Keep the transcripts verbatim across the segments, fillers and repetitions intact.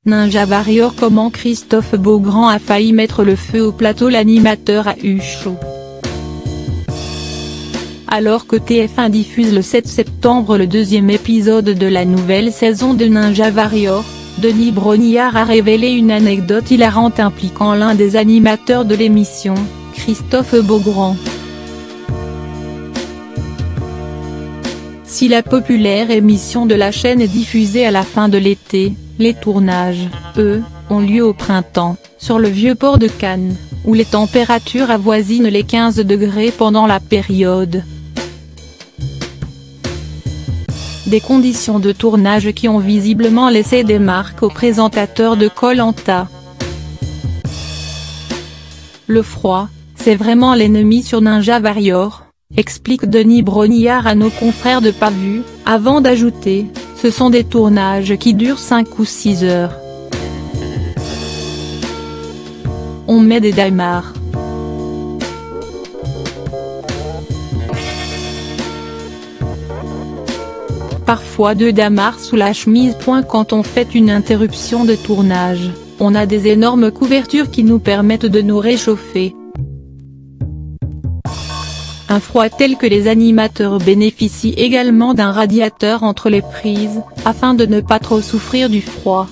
Ninja Warrior. Comment Christophe Beaugrand a failli mettre le feu au plateau. L'animateur a eu chaud. Alors que T F un diffuse le sept septembre le deuxième épisode de la nouvelle saison de Ninja Warrior, Denis Brognard a révélé une anecdote hilarante impliquant l'un des animateurs de l'émission, Christophe Beaugrand. Si la populaire émission de la chaîne est diffusée à la fin de l'été, les tournages, eux, ont lieu au printemps, sur le vieux port de Cannes, où les températures avoisinent les quinze degrés pendant la période. Des conditions de tournage qui ont visiblement laissé des marques aux présentateurs de Koh Lanta. Le froid, c'est vraiment l'ennemi sur Ninja Warrior, explique Denis Brognard à nos confrères de Pas Vu, avant d'ajouter, ce sont des tournages qui durent cinq ou six heures. On met des damars. Parfois deux damars sous la chemise. Quand on fait une interruption de tournage, on a des énormes couvertures qui nous permettent de nous réchauffer. Un froid tel que les animateurs bénéficient également d'un radiateur entre les prises, afin de ne pas trop souffrir du froid.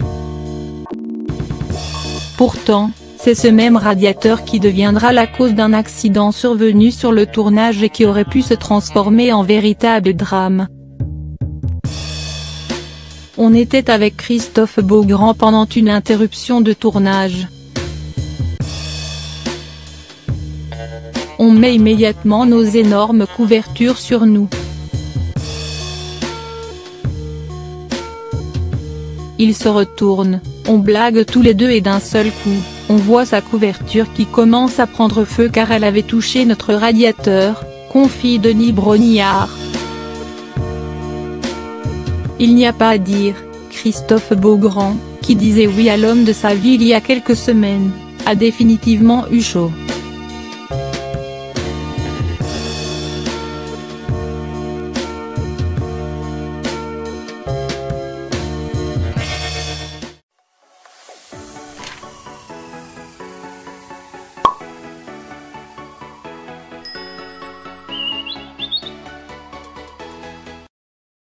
Pourtant, c'est ce même radiateur qui deviendra la cause d'un accident survenu sur le tournage et qui aurait pu se transformer en véritable drame. On était avec Christophe Beaugrand pendant une interruption de tournage. On met immédiatement nos énormes couvertures sur nous. Il se retourne, on blague tous les deux et d'un seul coup, on voit sa couverture qui commence à prendre feu car elle avait touché notre radiateur, confie Denis Brognard. Il n'y a pas à dire, Christophe Beaugrand, qui disait oui à l'homme de sa vie il y a quelques semaines, a définitivement eu chaud.